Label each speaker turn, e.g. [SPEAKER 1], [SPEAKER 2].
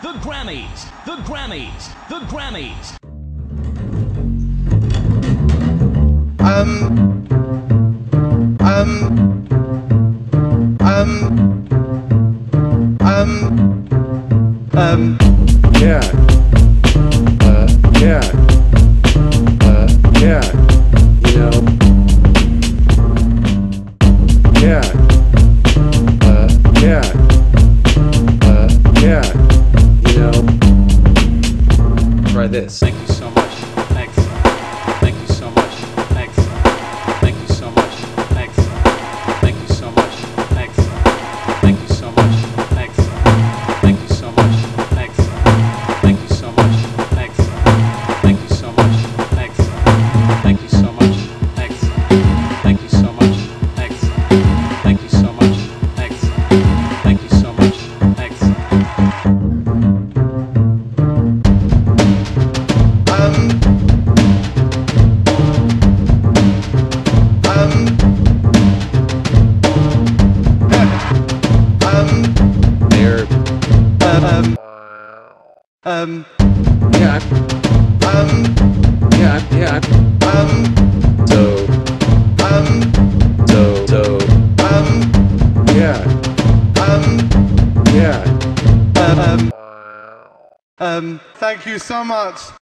[SPEAKER 1] the Grammys, the Grammys, the Grammys.
[SPEAKER 2] Yeah. Yeah. You know. Yeah. Yeah. Yeah. You know. Try this.
[SPEAKER 3] Thank you so much. Thanks. Thank you so much. Thanks. Thank you so much. Thanks. Thank you so much. Thanks. Thank you so much. Thanks. Thank you so much. Thanks. Thank you so much. Thanks. Thank you so much. Thanks. Thank you so much. Thanks. Thank you so much. Thanks. Thank you so much. Thanks. Thank you so much. Thanks.
[SPEAKER 2] Yeah. Yeah. Yeah. Yeah.
[SPEAKER 4] Thank you so much.